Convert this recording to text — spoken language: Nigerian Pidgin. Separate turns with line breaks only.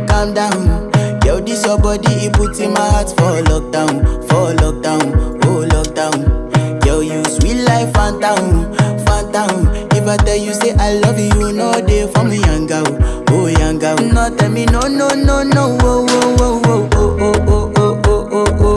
calm down. Yo, this your body, it puts in my heart for lockdown, oh lockdown. Yo, you sweet life, phantom, phantom. If I tell you say I love you, no day for me, young girl, oh young girl. No tell me no, no, no, no, oh, oh, oh, oh, oh, oh, oh.